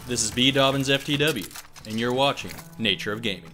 This is B. Dobbins FTW, and you're watching Nature of Gaming.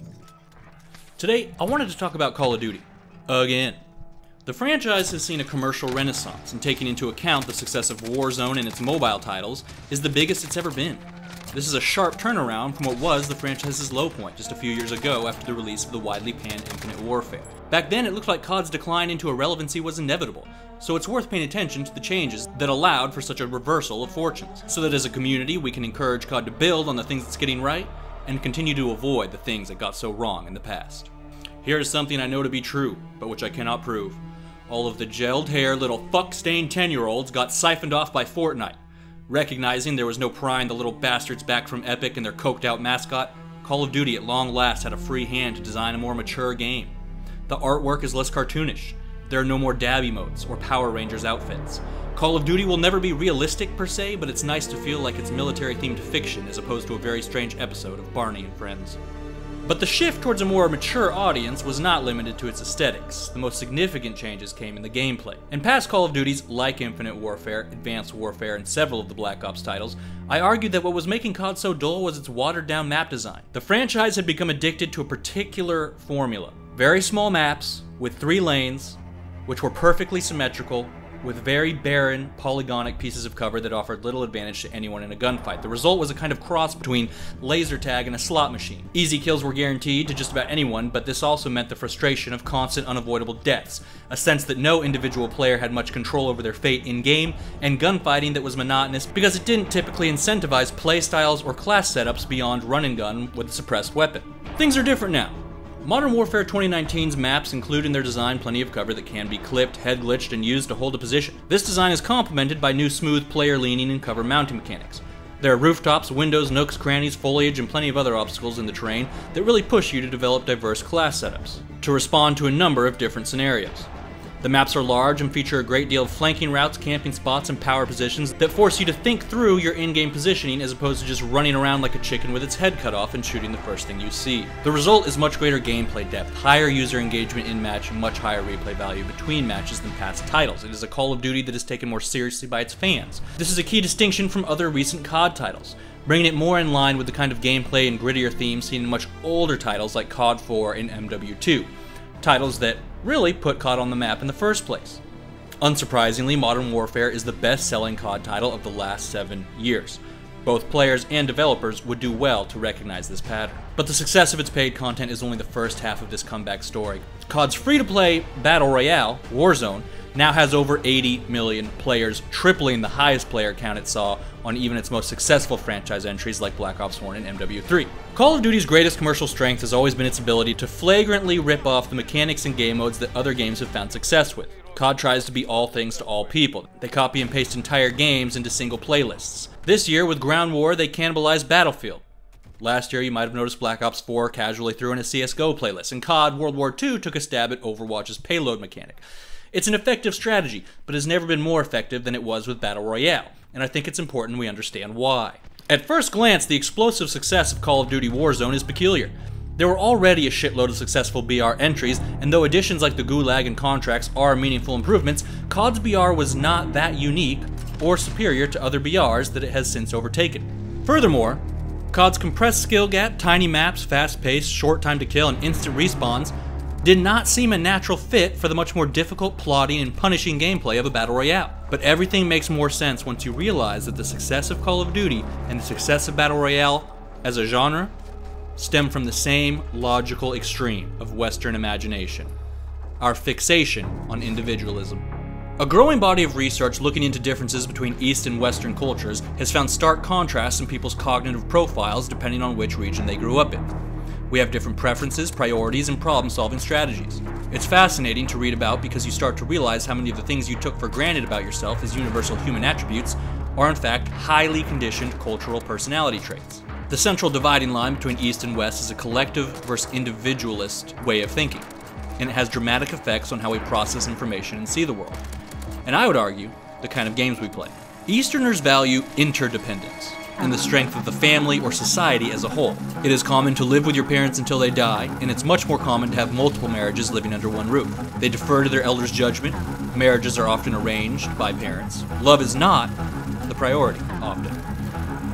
Today, I wanted to talk about Call of Duty. Again. The franchise has seen a commercial renaissance, and taking into account the success of Warzone and its mobile titles, is the biggest it's ever been. This is a sharp turnaround from what was the franchise's low point just a few years ago after the release of the widely panned Infinite Warfare. Back then, it looked like COD's decline into irrelevancy was inevitable, so it's worth paying attention to the changes that allowed for such a reversal of fortunes, so that as a community we can encourage COD to build on the things it's getting right, and continue to avoid the things that got so wrong in the past. Here is something I know to be true, but which I cannot prove. All of the gelled hair little fuck-stained 10-year-olds got siphoned off by Fortnite. Recognizing there was no prying the little bastards back from Epic and their coked-out mascot, Call of Duty at long last had a free hand to design a more mature game. The artwork is less cartoonish. There are no more dab emotes or Power Rangers outfits. Call of Duty will never be realistic per se, but it's nice to feel like it's military-themed fiction as opposed to a very strange episode of Barney and Friends. But the shift towards a more mature audience was not limited to its aesthetics. The most significant changes came in the gameplay. In past Call of Duties, like Infinite Warfare, Advanced Warfare, and several of the Black Ops titles, I argued that what was making COD so dull was its watered-down map design. The franchise had become addicted to a particular formula. Very small maps, with 3 lanes, which were perfectly symmetrical, with very barren, polygonic pieces of cover that offered little advantage to anyone in a gunfight. The result was a kind of cross between laser tag and a slot machine. Easy kills were guaranteed to just about anyone, but this also meant the frustration of constant, unavoidable deaths, a sense that no individual player had much control over their fate in-game, and gunfighting that was monotonous because it didn't typically incentivize playstyles or class setups beyond run and gun with a suppressed weapon. Things are different now. Modern Warfare 2019's maps include in their design plenty of cover that can be clipped, head glitched, and used to hold a position. This design is complemented by new smooth player leaning and cover mounting mechanics. There are rooftops, windows, nooks, crannies, foliage, and plenty of other obstacles in the terrain that really push you to develop diverse class setups, to respond to a number of different scenarios. The maps are large and feature a great deal of flanking routes, camping spots, and power positions that force you to think through your in-game positioning as opposed to just running around like a chicken with its head cut off and shooting the first thing you see. The result is much greater gameplay depth, higher user engagement in-match, and much higher replay value between matches than past titles. It is a Call of Duty that is taken more seriously by its fans. This is a key distinction from other recent COD titles, bringing it more in line with the kind of gameplay and grittier themes seen in much older titles like COD 4 and MW2. Titles that really put COD on the map in the first place. Unsurprisingly, Modern Warfare is the best-selling COD title of the last 7 years. Both players and developers would do well to recognize this pattern. But the success of its paid content is only the first half of this comeback story. COD's free-to-play Battle Royale, Warzone, now has over 80 million players, tripling the highest player count it saw on even its most successful franchise entries like Black Ops 1 and MW3. Call of Duty's greatest commercial strength has always been its ability to flagrantly rip off the mechanics and game modes that other games have found success with. COD tries to be all things to all people. They copy and paste entire games into single playlists. This year, with Ground War, they cannibalized Battlefield. Last year, you might have noticed Black Ops 4 casually threw in a CSGO playlist, and COD World War II took a stab at Overwatch's payload mechanic. It's an effective strategy, but has never been more effective than it was with Battle Royale, and I think it's important we understand why. At first glance, the explosive success of Call of Duty Warzone is peculiar. There were already a shitload of successful BR entries, and though additions like the Gulag and Contracts are meaningful improvements, COD's BR was not that unique or superior to other BRs that it has since overtaken. Furthermore, COD's compressed skill gap, tiny maps, fast pace, short time to kill, and instant respawns did not seem a natural fit for the much more difficult, plotting, and punishing gameplay of a Battle Royale. But everything makes more sense once you realize that the success of Call of Duty and the success of Battle Royale as a genre stem from the same logical extreme of Western imagination: our fixation on individualism. A growing body of research looking into differences between East and Western cultures has found stark contrasts in people's cognitive profiles depending on which region they grew up in. We have different preferences, priorities, and problem-solving strategies. It's fascinating to read about because you start to realize how many of the things you took for granted about yourself as universal human attributes are in fact highly conditioned cultural personality traits. The central dividing line between East and West is a collective versus individualist way of thinking, and it has dramatic effects on how we process information and see the world. And I would argue, the kind of games we play. Easterners value interdependence and the strength of the family or society as a whole. It is common to live with your parents until they die, and it's much more common to have multiple marriages living under one roof. They defer to their elders' judgment. Marriages are often arranged by parents. Love is not the priority, often.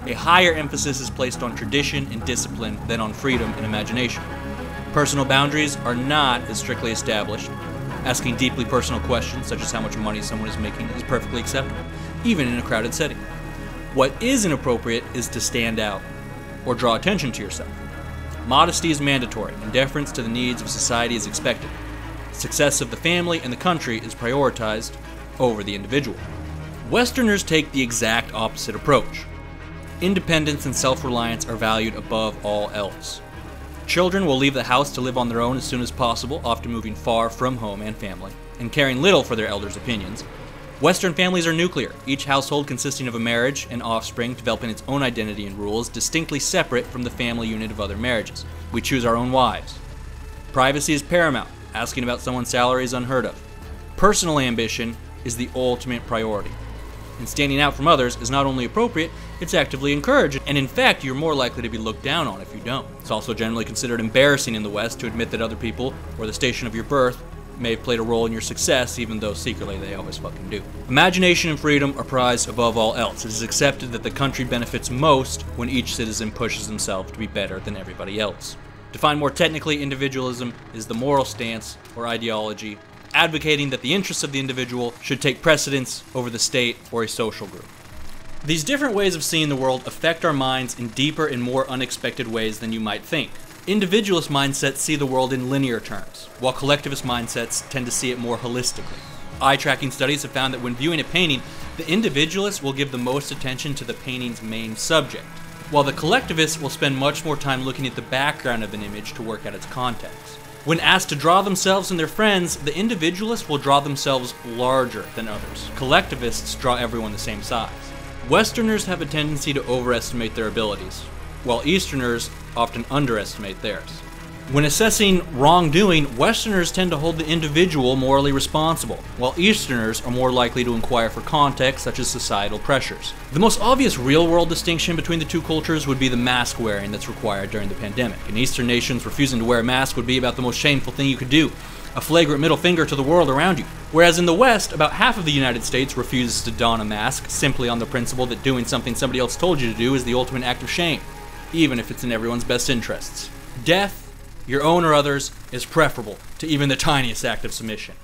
a higher emphasis is placed on tradition and discipline than on freedom and imagination. Personal boundaries are not as strictly established. Asking deeply personal questions, such as how much money someone is making, is perfectly acceptable, even in a crowded setting. What is inappropriate is to stand out or draw attention to yourself. Modesty is mandatory, and deference to the needs of society is expected. The success of the family and the country is prioritized over the individual. Westerners take the exact opposite approach. Independence and self-reliance are valued above all else. Children will leave the house to live on their own as soon as possible, often moving far from home and family, and caring little for their elders' opinions. Western families are nuclear, each household consisting of a marriage and offspring developing its own identity and rules, distinctly separate from the family unit of other marriages. We choose our own wives. Privacy is paramount. Asking about someone's salary is unheard of. Personal ambition is the ultimate priority. And standing out from others is not only appropriate, it's actively encouraged, and in fact, you're more likely to be looked down on if you don't. It's also generally considered embarrassing in the West to admit that other people, or the station of your birth, may have played a role in your success, even though secretly they always fucking do. Imagination and freedom are prized above all else. It is accepted that the country benefits most when each citizen pushes himself to be better than everybody else. Defined more technically, individualism is the moral stance or ideology advocating that the interests of the individual should take precedence over the state or a social group. These different ways of seeing the world affect our minds in deeper and more unexpected ways than you might think. Individualist mindsets see the world in linear terms, while collectivist mindsets tend to see it more holistically. Eye-tracking studies have found that when viewing a painting, the individualist will give the most attention to the painting's main subject, while the collectivist will spend much more time looking at the background of an image to work out its context. When asked to draw themselves and their friends, the individualists will draw themselves larger than others. Collectivists draw everyone the same size. Westerners have a tendency to overestimate their abilities, while Easterners often underestimate theirs. When assessing wrongdoing, Westerners tend to hold the individual morally responsible, while Easterners are more likely to inquire for context such as societal pressures. The most obvious real-world distinction between the two cultures would be the mask wearing that's required during the pandemic. In Eastern nations, refusing to wear a mask would be about the most shameful thing you could do, a flagrant middle finger to the world around you. Whereas in the West, about half of the United States refuses to don a mask simply on the principle that doing something somebody else told you to do is the ultimate act of shame, even if it's in everyone's best interests. Death, your own or others, is preferable to even the tiniest act of submission.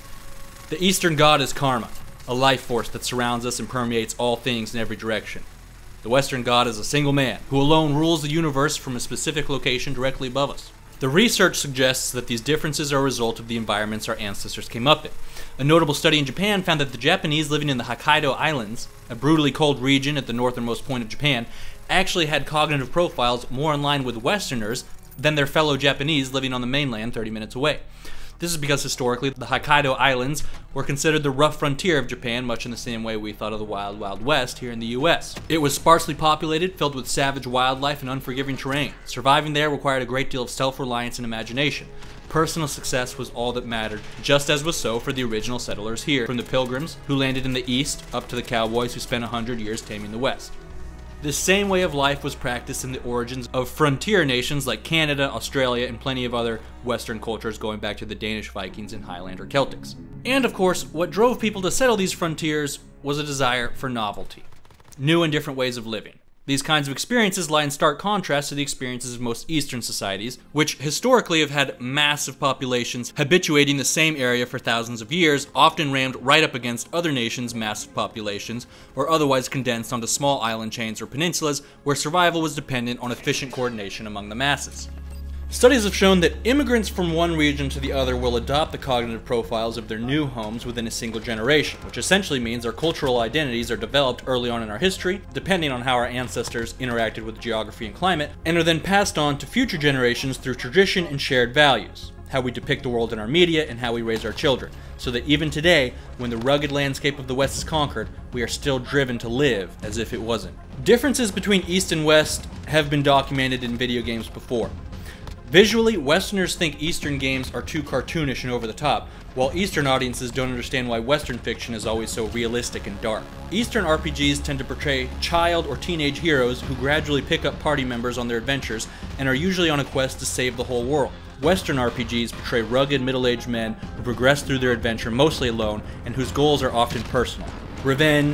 The Eastern god is karma, a life force that surrounds us and permeates all things in every direction. The Western god is a single man, who alone rules the universe from a specific location directly above us. The research suggests that these differences are a result of the environments our ancestors came up in. A notable study in Japan found that the Japanese living in the Hokkaido Islands, a brutally cold region at the northernmost point of Japan, actually had cognitive profiles more in line with Westerners than their fellow Japanese living on the mainland 30 minutes away. This is because historically, the Hokkaido Islands were considered the rough frontier of Japan, much in the same way we thought of the Wild Wild West here in the US. It was sparsely populated, filled with savage wildlife and unforgiving terrain. Surviving there required a great deal of self-reliance and imagination. Personal success was all that mattered, just as was so for the original settlers here, from the Pilgrims, who landed in the East, up to the cowboys who spent 100 years taming the West. This same way of life was practiced in the origins of frontier nations like Canada, Australia, and plenty of other Western cultures going back to the Danish Vikings and Highlander Celtics. And of course, what drove people to settle these frontiers was a desire for novelty, new and different ways of living. These kinds of experiences lie in stark contrast to the experiences of most Eastern societies, which historically have had massive populations habituating the same area for thousands of years, often rammed right up against other nations' massive populations, or otherwise condensed onto small island chains or peninsulas where survival was dependent on efficient coordination among the masses. Studies have shown that immigrants from one region to the other will adopt the cognitive profiles of their new homes within a single generation, which essentially means our cultural identities are developed early on in our history, depending on how our ancestors interacted with geography and climate, and are then passed on to future generations through tradition and shared values, how we depict the world in our media and how we raise our children, so that even today, when the rugged landscape of the West is conquered, we are still driven to live as if it wasn't. Differences between East and West have been documented in video games before. Visually, Westerners think Eastern games are too cartoonish and over the top, while Eastern audiences don't understand why Western fiction is always so realistic and dark. Eastern RPGs tend to portray child or teenage heroes who gradually pick up party members on their adventures and are usually on a quest to save the whole world. Western RPGs portray rugged middle-aged men who progress through their adventure mostly alone and whose goals are often personal. Revenge,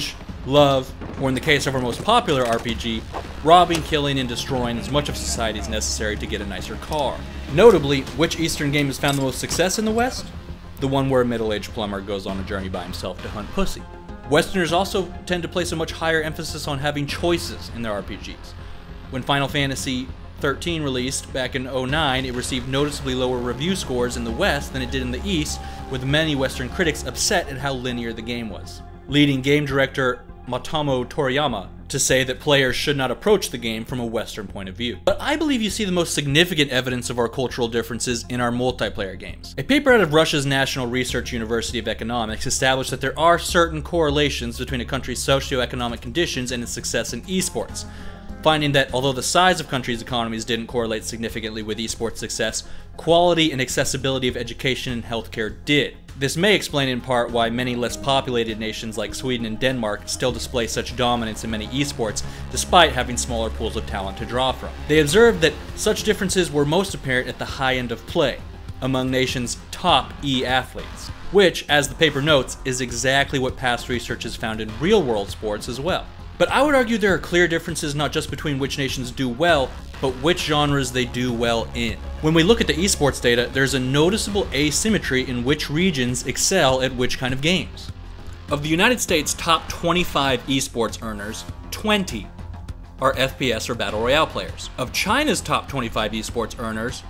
love, or in the case of our most popular RPG, robbing, killing, and destroying as much of society as necessary to get a nicer car. Notably, which Eastern game has found the most success in the West? The one where a middle-aged plumber goes on a journey by himself to hunt pussy. Westerners also tend to place a much higher emphasis on having choices in their RPGs. When Final Fantasy XIII released back in 2009, it received noticeably lower review scores in the West than it did in the East, with many Western critics upset at how linear the game was, leading game director Matsuo Toriyama to say that players should not approach the game from a Western point of view. But I believe you see the most significant evidence of our cultural differences in our multiplayer games. A paper out of Russia's National Research University of Economics established that there are certain correlations between a country's socioeconomic conditions and its success in esports, finding that although the size of countries' economies didn't correlate significantly with esports success, quality and accessibility of education and healthcare did. This may explain in part why many less populated nations like Sweden and Denmark still display such dominance in many esports, despite having smaller pools of talent to draw from. They observed that such differences were most apparent at the high end of play, among nations' top e-athletes, which, as the paper notes, is exactly what past research has found in real-world sports as well. But I would argue there are clear differences not just between which nations do well, but which genres they do well in. When we look at the esports data, there's a noticeable asymmetry in which regions excel at which kind of games. Of the United States' top 25 esports earners, 20 are FPS or Battle Royale players. Of China's top 25 esports earners,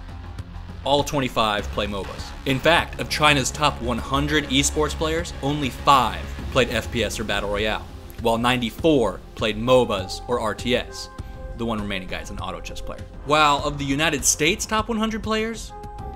all 25 play MOBAs. In fact, of China's top 100 esports players, only 5 played FPS or Battle Royale, while 94 played MOBAs or RTS. The one remaining guy is an auto chess player. While of the United States' top 100 players,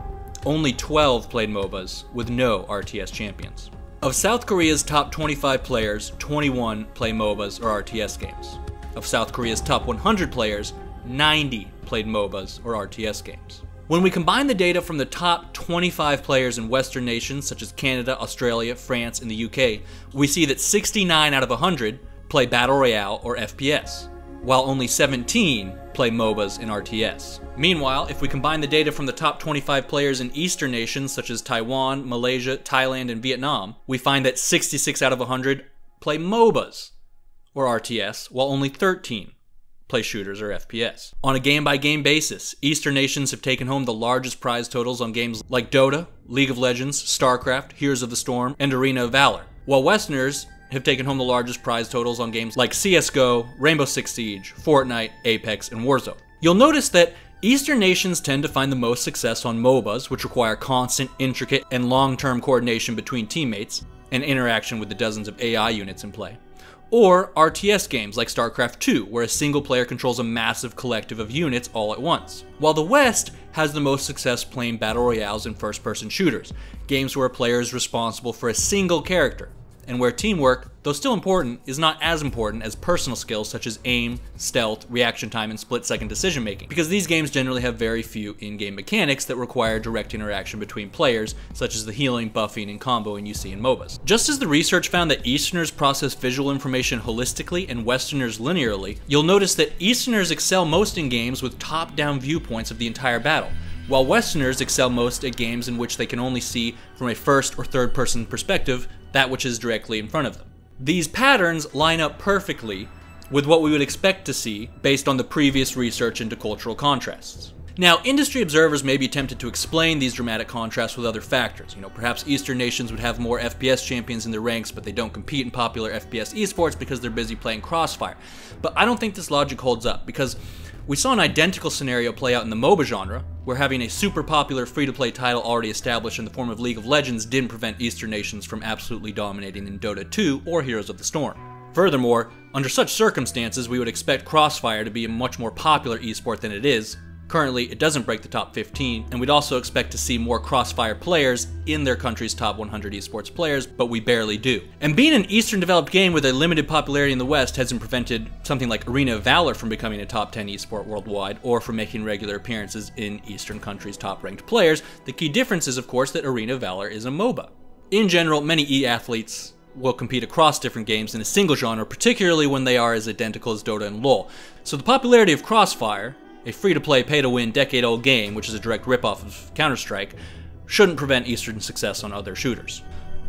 only 12 played MOBAs, with no RTS champions. Of South Korea's top 25 players, 21 play MOBAs or RTS games. Of South Korea's top 100 players, 90 played MOBAs or RTS games. When we combine the data from the top 25 players in Western nations such as Canada, Australia, France, and the UK, we see that 69 out of 100 play Battle Royale or FPS, while only 17 play MOBAs and RTS. Meanwhile, if we combine the data from the top 25 players in Eastern nations such as Taiwan, Malaysia, Thailand, and Vietnam, we find that 66 out of 100 play MOBAs or RTS, while only 13 play shooters or FPS. On a game-by-game basis, Eastern nations have taken home the largest prize totals on games like Dota, League of Legends, StarCraft, Heroes of the Storm, and Arena of Valor, while Westerners have taken home the largest prize totals on games like CSGO, Rainbow Six Siege, Fortnite, Apex, and Warzone. You'll notice that Eastern nations tend to find the most success on MOBAs, which require constant, intricate, and long-term coordination between teammates, and interaction with the dozens of AI units in play. Or RTS games like StarCraft 2, where a single player controls a massive collective of units all at once. While the West has the most success playing Battle Royales and first-person shooters, games where a player is responsible for a single character, and where teamwork, though still important, is not as important as personal skills such as aim, stealth, reaction time, and split-second decision-making, because these games generally have very few in-game mechanics that require direct interaction between players, such as the healing, buffing, and comboing you see in MOBAs. Just as the research found that Easterners process visual information holistically and Westerners linearly, you'll notice that Easterners excel most in games with top-down viewpoints of the entire battle, while Westerners excel most at games in which they can only see from a first or third-person perspective that which is directly in front of them. These patterns line up perfectly with what we would expect to see based on the previous research into cultural contrasts. Now, industry observers may be tempted to explain these dramatic contrasts with other factors. Perhaps Eastern nations would have more FPS champions in their ranks, but they don't compete in popular FPS esports because they're busy playing Crossfire. But I don't think this logic holds up, because we saw an identical scenario play out in the MOBA genre, where having a super popular free-to-play title already established in the form of League of Legends didn't prevent Eastern nations from absolutely dominating in Dota 2 or Heroes of the Storm. Furthermore, under such circumstances, we would expect Crossfire to be a much more popular esport than it is. Currently, it doesn't break the top 15, and we'd also expect to see more Crossfire players in their country's top 100 esports players, but we barely do. And being an Eastern developed game with a limited popularity in the West hasn't prevented something like Arena of Valor from becoming a top 10 esport worldwide, or from making regular appearances in Eastern countries' top ranked players. The key difference is, of course, that Arena of Valor is a MOBA. In general, many e-athletes will compete across different games in a single genre, particularly when they are as identical as Dota and LoL. So the popularity of Crossfire, a free-to-play, pay-to-win, decade-old game, which is a direct ripoff of Counter-Strike, shouldn't prevent Eastern success on other shooters.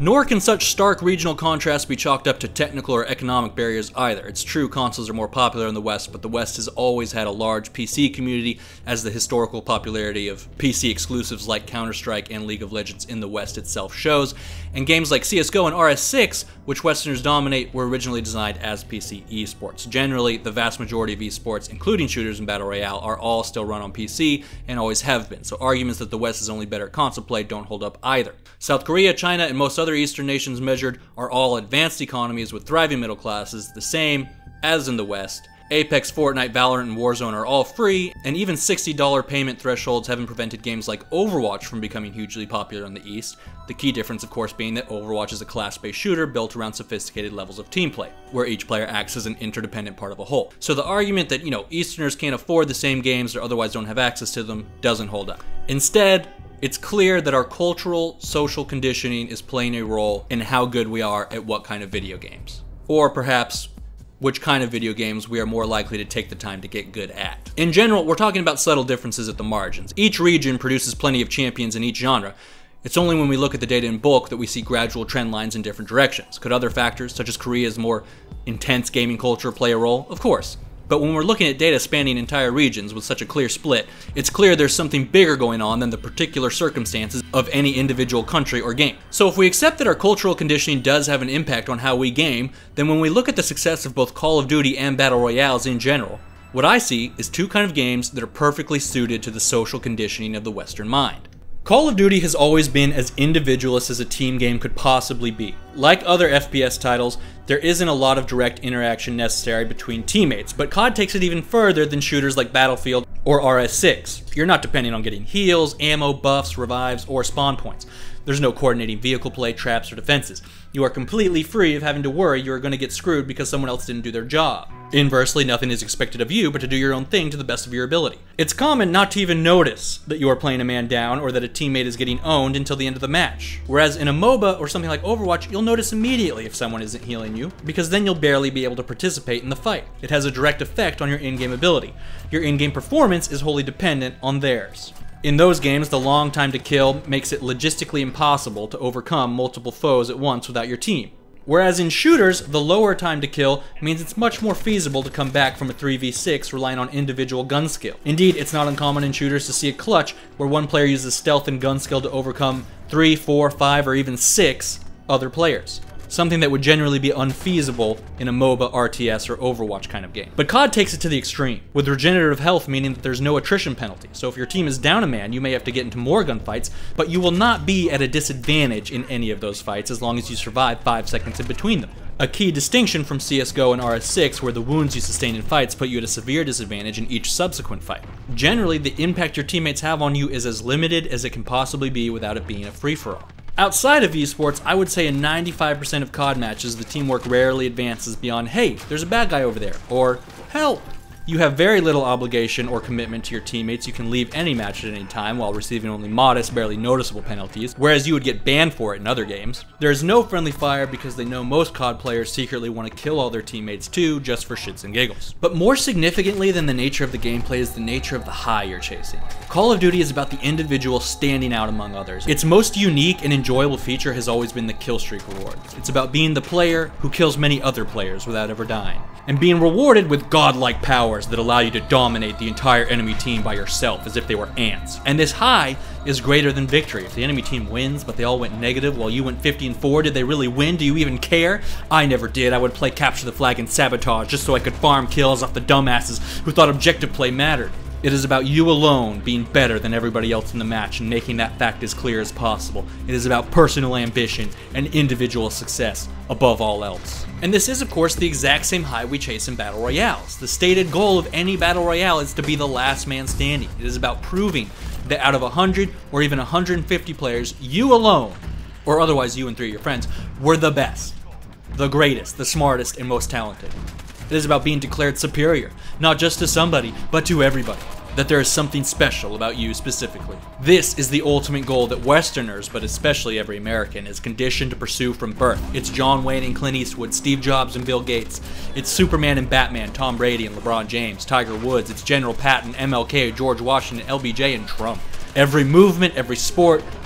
Nor can such stark regional contrasts be chalked up to technical or economic barriers either. It's true consoles are more popular in the West, but the West has always had a large PC community, as the historical popularity of PC exclusives like Counter-Strike and League of Legends in the West itself shows, and games like CSGO and RS6, which Westerners dominate, were originally designed as PC esports. Generally, the vast majority of esports, including shooters and Battle Royale, are all still run on PC and always have been, so arguments that the West is only better at console play don't hold up either. South Korea, China, and most other Eastern nations measured are all advanced economies with thriving middle classes, the same as in the West. Apex, Fortnite, Valorant, and Warzone are all free, and even $60 payment thresholds haven't prevented games like Overwatch from becoming hugely popular in the East. The key difference, of course, being that Overwatch is a class-based shooter built around sophisticated levels of team play, where each player acts as an interdependent part of a whole. So the argument that, Easterners can't afford the same games or otherwise don't have access to them doesn't hold up. Instead, it's clear that our cultural, social conditioning is playing a role in how good we are at what kind of video games. Or perhaps, which kind of video games we are more likely to take the time to get good at. In general, we're talking about subtle differences at the margins. Each region produces plenty of champions in each genre. It's only when we look at the data in bulk that we see gradual trend lines in different directions. Could other factors, such as Korea's more intense gaming culture, play a role? Of course. But when we're looking at data spanning entire regions with such a clear split, it's clear there's something bigger going on than the particular circumstances of any individual country or game. So if we accept that our cultural conditioning does have an impact on how we game, then when we look at the success of both Call of Duty and Battle Royales in general, what I see is two kinds of games that are perfectly suited to the social conditioning of the Western mind. Call of Duty has always been as individualist as a team game could possibly be. Like other FPS titles, there isn't a lot of direct interaction necessary between teammates, but COD takes it even further than shooters like Battlefield or RS6. You're not depending on getting heals, ammo, buffs, revives, or spawn points. There's no coordinating vehicle play, traps, or defenses. You are completely free of having to worry you are going to get screwed because someone else didn't do their job. Inversely, nothing is expected of you but to do your own thing to the best of your ability. It's common not to even notice that you are playing a man down or that a teammate is getting owned until the end of the match. Whereas in a MOBA or something like Overwatch, you'll notice immediately if someone isn't healing you, because then you'll barely be able to participate in the fight. It has a direct effect on your in-game ability. Your in-game performance is wholly dependent on theirs. In those games, the long time to kill makes it logistically impossible to overcome multiple foes at once without your team. Whereas in shooters, the lower time to kill means it's much more feasible to come back from a 3v6 relying on individual gun skill. Indeed, it's not uncommon in shooters to see a clutch where one player uses stealth and gun skill to overcome 3, 4, 5, or even 6 other players. Something that would generally be unfeasible in a MOBA, RTS, or Overwatch kind of game. But COD takes it to the extreme, with regenerative health meaning that there's no attrition penalty. So if your team is down a man, you may have to get into more gunfights, but you will not be at a disadvantage in any of those fights as long as you survive 5 seconds in between them. A key distinction from CSGO and RS6, where the wounds you sustain in fights put you at a severe disadvantage in each subsequent fight. Generally, the impact your teammates have on you is as limited as it can possibly be without it being a free-for-all. Outside of esports, I would say in 95% of COD matches, the teamwork rarely advances beyond, hey, there's a bad guy over there, or help. You have very little obligation or commitment to your teammates. You can leave any match at any time while receiving only modest, barely noticeable penalties, whereas you would get banned for it in other games. There is no friendly fire because they know most COD players secretly want to kill all their teammates too, just for shits and giggles. But more significantly than the nature of the gameplay is the nature of the high you're chasing. Call of Duty is about the individual standing out among others. Its most unique and enjoyable feature has always been the kill streak reward. It's about being the player who kills many other players without ever dying, and being rewarded with godlike powers that allow you to dominate the entire enemy team by yourself as if they were ants. And this high is greater than victory. If the enemy team wins, but they all went negative while you went 50-4, did they really win? Do you even care? I never did. I would play capture the flag and sabotage just so I could farm kills off the dumbasses who thought objective play mattered. It is about you alone being better than everybody else in the match and making that fact as clear as possible. It is about personal ambition and individual success above all else. And this is, of course, the exact same high we chase in Battle Royales. The stated goal of any Battle Royale is to be the last man standing. It is about proving that out of 100 or even 150 players, you alone, or otherwise you and 3 of your friends, were the best, the greatest, the smartest, and most talented. It is about being declared superior, not just to somebody, but to everybody. That there is something special about you specifically. This is the ultimate goal that Westerners, but especially every American, is conditioned to pursue from birth. It's John Wayne and Clint Eastwood, Steve Jobs and Bill Gates. It's Superman and Batman, Tom Brady and LeBron James, Tiger Woods. It's General Patton, MLK, George Washington, LBJ, and Trump. Every movement, every sport,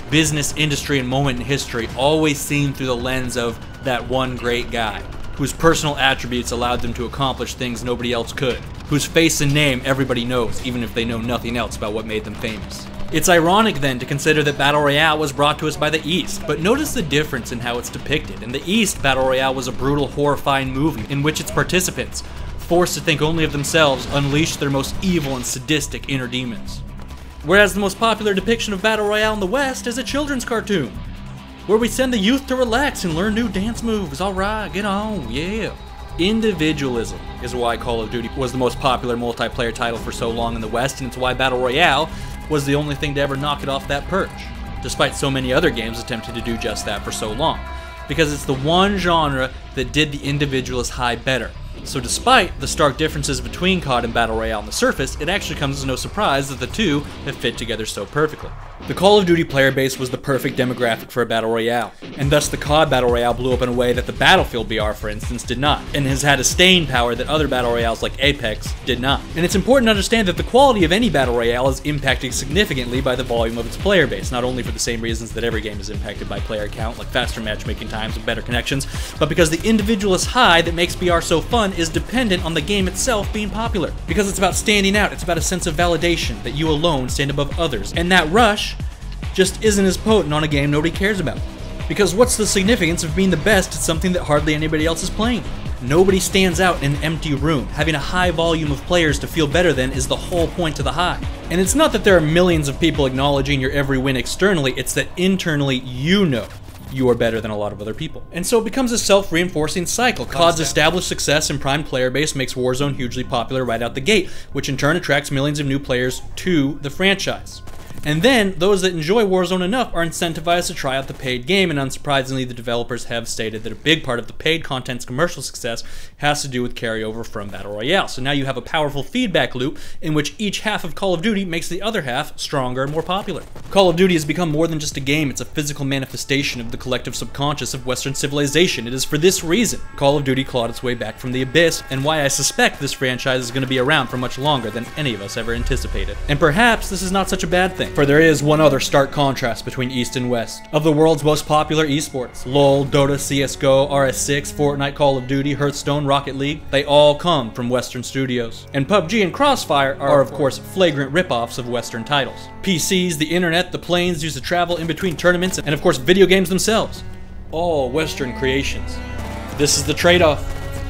business, industry, and moment in history, always seen through the lens of that one great guy, whose personal attributes allowed them to accomplish things nobody else could, whose face and name everybody knows, even if they know nothing else about what made them famous. It's ironic then to consider that Battle Royale was brought to us by the East, but notice the difference in how it's depicted. In the East, Battle Royale was a brutal, horrifying movie in which its participants, forced to think only of themselves, unleashed their most evil and sadistic inner demons. Whereas the most popular depiction of Battle Royale in the West is a children's cartoon, where we send the youth to relax and learn new dance moves. Alright, get on, yeah. Individualism is why Call of Duty was the most popular multiplayer title for so long in the West, and it's why Battle Royale was the only thing to ever knock it off that perch, despite so many other games attempting to do just that for so long, because it's the one genre that did the individualist high better. So despite the stark differences between COD and Battle Royale on the surface, it actually comes as no surprise that the two have fit together so perfectly. The Call of Duty player base was the perfect demographic for a Battle Royale, and thus the COD Battle Royale blew up in a way that the Battlefield BR, for instance, did not, and has had a staying power that other Battle Royales like Apex did not. And it's important to understand that the quality of any Battle Royale is impacted significantly by the volume of its player base, not only for the same reasons that every game is impacted by player count, like faster matchmaking times and better connections, but because the individualist high that makes BR so fun is dependent on the game itself being popular. Because it's about standing out, it's about a sense of validation, that you alone stand above others, and that rush just isn't as potent on a game nobody cares about. Because what's the significance of being the best at something that hardly anybody else is playing? Nobody stands out in an empty room. Having a high volume of players to feel better than is the whole point to the high. And it's not that there are millions of people acknowledging your every win externally, it's that internally you know you are better than a lot of other people. And so it becomes a self-reinforcing cycle. COD's established success and prime player base makes Warzone hugely popular right out the gate, which in turn attracts millions of new players to the franchise. And then, those that enjoy Warzone enough are incentivized to try out the paid game, and unsurprisingly, the developers have stated that a big part of the paid content's commercial success has to do with carryover from Battle Royale. So now you have a powerful feedback loop in which each half of Call of Duty makes the other half stronger and more popular. Call of Duty has become more than just a game, it's a physical manifestation of the collective subconscious of Western civilization. It is for this reason Call of Duty clawed its way back from the abyss, and why I suspect this franchise is going to be around for much longer than any of us ever anticipated. And perhaps this is not such a bad thing. For there is one other stark contrast between East and West. Of the world's most popular esports, LoL, Dota, CSGO, RS6, Fortnite, Call of Duty, Hearthstone, Rocket League, they all come from Western studios. And PUBG and Crossfire are of course flagrant ripoffs of Western titles. PCs, the internet, the planes used to travel in between tournaments, and of course video games themselves. All Western creations. This is the trade-off.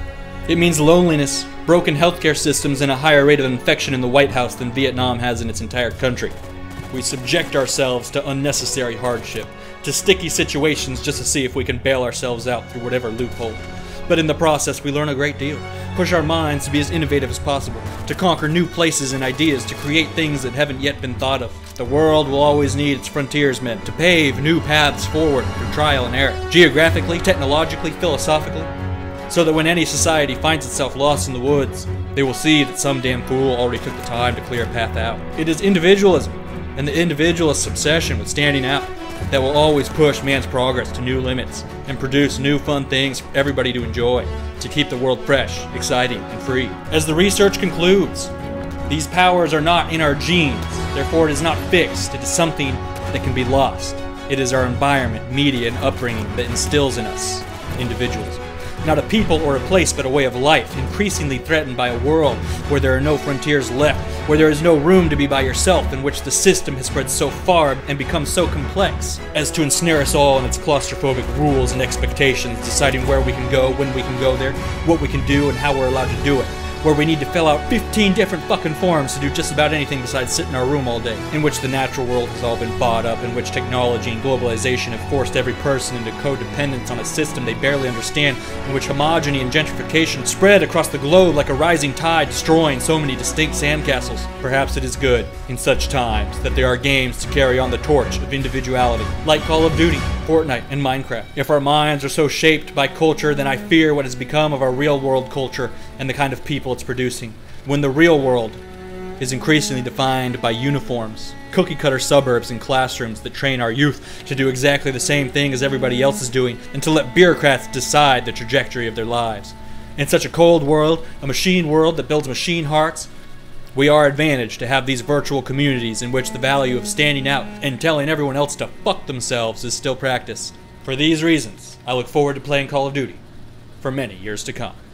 It means loneliness, broken healthcare systems, and a higher rate of infection in the White House than Vietnam has in its entire country. We subject ourselves to unnecessary hardship, to sticky situations just to see if we can bail ourselves out through whatever loophole. But in the process, we learn a great deal. Push our minds to be as innovative as possible, to conquer new places and ideas, to create things that haven't yet been thought of. The world will always need its frontiersmen to pave new paths forward through trial and error, geographically, technologically, philosophically, so that when any society finds itself lost in the woods, they will see that some damn fool already took the time to clear a path out. It is individualism, and the individualist's obsession with standing out, that will always push man's progress to new limits and produce new fun things for everybody to enjoy, to keep the world fresh, exciting, and free. As the research concludes, these powers are not in our genes, therefore it is not fixed, it is something that can be lost. It is our environment, media, and upbringing that instills in us individualism. Not a people or a place, but a way of life, increasingly threatened by a world where there are no frontiers left, where there is no room to be by yourself, in which the system has spread so far and become so complex as to ensnare us all in its claustrophobic rules and expectations, deciding where we can go, when we can go there, what we can do, and how we're allowed to do it. Where we need to fill out 15 different fucking forms to do just about anything besides sit in our room all day, in which the natural world has all been bought up, in which technology and globalization have forced every person into codependence on a system they barely understand, in which homogeny and gentrification spread across the globe like a rising tide, destroying so many distinct sandcastles. Perhaps it is good, in such times, that there are games to carry on the torch of individuality, like Call of Duty, Fortnite, and Minecraft. If our minds are so shaped by culture, then I fear what has become of our real-world culture and the kind of people it's producing, when the real world is increasingly defined by uniforms, cookie-cutter suburbs, and classrooms that train our youth to do exactly the same thing as everybody else is doing, and to let bureaucrats decide the trajectory of their lives. In such a cold world, a machine world that builds machine hearts, We are advantaged to have these virtual communities in which the value of standing out and telling everyone else to fuck themselves is still practiced. For these reasons, I look forward to playing Call of Duty for many years to come.